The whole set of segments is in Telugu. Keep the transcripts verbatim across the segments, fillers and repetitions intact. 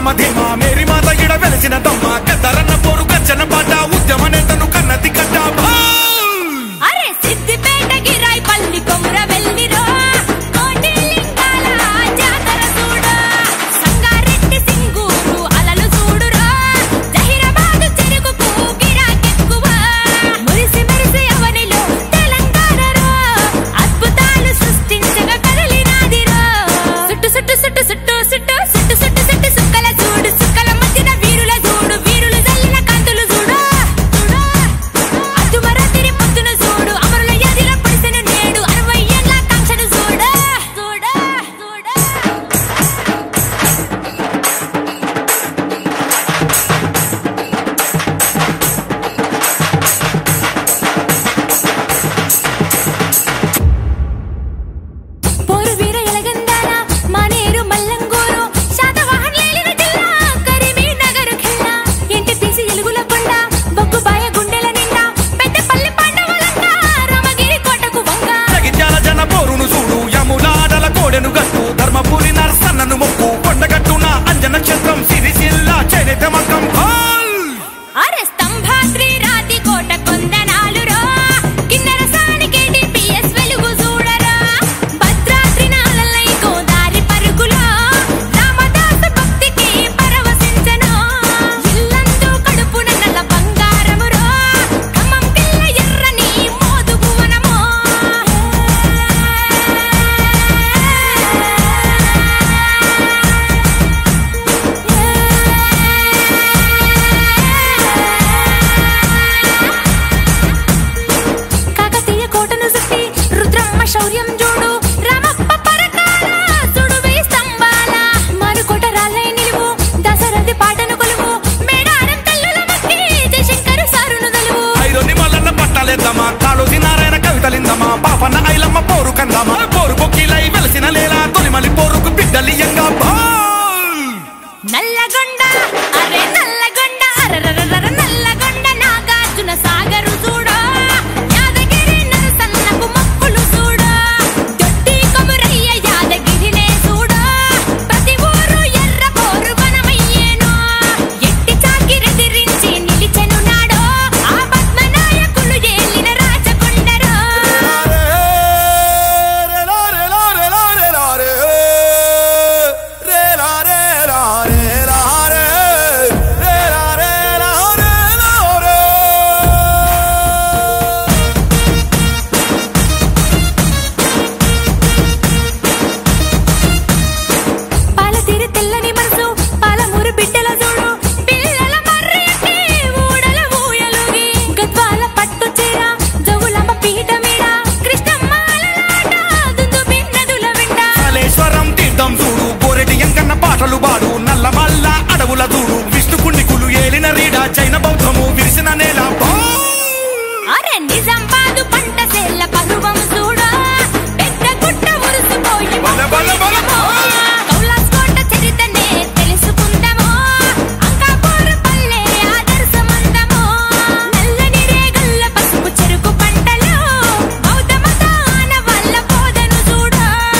రామ ధీమా మేరీ మాత గిడ వెలిసిన దమ్మ కద్దరన్న పోరు గచ్చన పాట ఉద్యమ నేతను కన్నతి కట్ట అరే సిద్దిపేట గిరాయి పల్లి కొముర వెల్లిరో కోటి లింగాల జాతర చూడు సంగారెడ్డి సింగూరు అలలు చూడురో జహీరాబాద్ చెరుకుకు గిరాకెక్కువ మురిసి మెరిసి అవనిలో తెలంగాణరో అద్భుతాలు సృష్టించగా కదలినాదిరో సుట్టు సుట్టు సుట్టు సుట్టు సుట్టు సుట్టు సుట్టు సుట్టు సుక్కల చూడు సుక్కల మధ్యన వీరుల చూడు వీరులు జల్లిన కాంతులు చూడు చూడు అదుమరాతిరి పొద్దున చూడు అమరుల యాదిల పడిసెను నేడు అరవై ఏళ్ల కాంక్షను చూడు చూడు చూడు పోరు వీర ఎలగందాల మానేరు మల్లంగూరు శాతవాహన్ లేలిన జిల్లా కరీంనగర్ ఖిల్లా ఎన్టీపీసీ ఎలుగుల కొండ బొగ్గుబాయ గుండెల నిండా పెద్దపల్లి పాండవులంగా రామగిరి కోటకు వంగ జగిత్యాల జన పోరును చూడు యములాడల కోడెను గట్టు ధర్మపురి నరసన్నను మొక్కు కొండగట్టున అంజన క్షేత్రం సిరిసిల్ల చేనేత మగ్గం అరే స్తంభాద్రి రాతి కోట కొందనాలురో కిన్నెర సానికేటి పిఎస్ వెలుగు చూడరా భద్రాద్రి నాలలై గోదారి పరుగులో రామదాస భక్తికి పరవశించను ఇల్లందు కడుపున నల్ల బంగారమురో ఖమ్మం కిల్ల ఎర్రని మోదుగు వనమో కాకతీయ కోటను చుట్టి రుద్రమ్మ శౌర్యం చూడు రామప్ప పరకాల చూడు వెయ్యి స్తంభాల మరుకోట రాళ్ళై నిలువు దశరథి పాటను కొలువు మేడారం తల్లుల మక్కి జయశంకరు సారును దలువు ఐదొన్ని మల్లన్న పట్టాలేద్దామా కాళోజీ నారాయణ కవితలిందమా పాపన్న ఐలమ్మ పోరు కందామా పోరు బొక్కిలై వెలసిన లేలా తొలిమలి పోరుకు బిడ్డలియంగా నల్లగొండ అరే నల్లగొండ అరరరర నల్లగొండ నాగార్జున సాగరు చూడు యాదగిరి నరసన్నకు మొక్కులు చూడు దొడ్డి కొమురయ్య యాదగిరినే చూడు ప్రతి ఊరు ఎర్ర పోరు వనమయ్యేను ఎట్టి చాకిరెదిరించి నిలిచెను నాడో ఆ పద్మనాయకులు ఏలిన రాచకొండరో పాలతీరి తెల్లని మనసు పాలమూరు బిడ్డల చూడు పిల్లల మర్రి ఊడల ఊయలుగి గద్వాల పట్టు చీర జవులమ్మ పీట మీద కృష్ణమ్మ అలలాట దుందుబి నదుల వెంట కాళేశ్వరం తీర్థం చూడు గోరెటి ఎంకన్న పాటలు పాడు నల్ల మల్ల అడవుల చూడు విష్ణుకుండికులు ఏలిన రీడ జైన బౌద్ధము విరిసిన నేల అరే నిజామాబాదు పంట సేల పరువం చూడు పెద్ద గుట్ట ఉరుసుపోయి బల బల బల కౌలాస్కోట చరితనే తెలుసుకుందామో అంకాపూర్ పల్లె ఆదర్శమందమో నల్లని రేగుల్ల పసుపు చెరుకు పంటలు బౌద్ధ మతాన వల్ల బోధను చూడు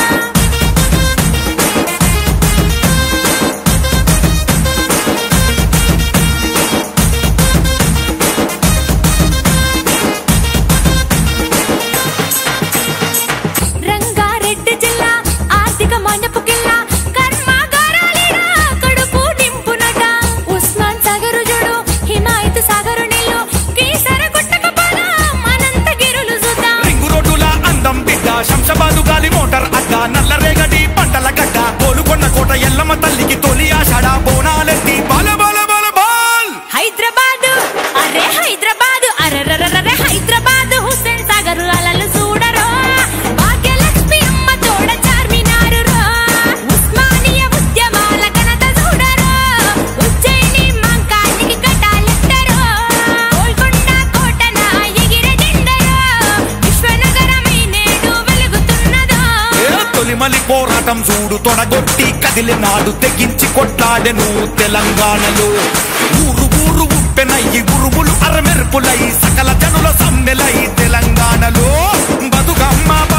రంగారెడ్డి జిల్లా ఆర్థిక మండపు కిల్లా కర్మాగారాలిరా కడుపు నింపునట ఉస్మాన్ సాగరు చూడు హిమాయత్ సాగరు నీళ్ళు కీసర గుట్టక పోల మనంత గిరులు చూద్దాం రింగు రోడ్డుల అందం బిడ్డ శంషాబాదు గాలి మోటార్ అడ్డ నల్ల రేగడి పంటల గడ్డ కోలుకొండ కోట ఎల్లమ్మ తల్లికి తొలి ఆషాఢ బోనాలెత్తి బల బల బల బాల్ హైదరాబాద్ అరే హైదరాబాద్ అరరరరే హైదరాబాద్ హుస్సేన్ సాగర్ అలలు చూడరో భాగ్యలక్ష్మి అమ్మ తోడ చార్మినారు రో ఉస్మానియ ఉద్యమాల ఘనత చూడరో ఉజ్జయిని మంకానికి కటాలెట్టరో గోల్కొండ కోటన ఎగిరే జెండరో విశ్వనగరమై నేడు వెలుగుతున్నదో ఏ తొలిమలి పోరాటం చూడు తొడగొట్టి కదిలినాడు తెగించి కొట్లాడెను తెలంగాణలో ఊరు ఊరు ఉప్పెనయ్యి ఉరుములు అరమెరుపులై సకల జనుల సమ్మెలై తెలంగాణలో బతుకమ్మ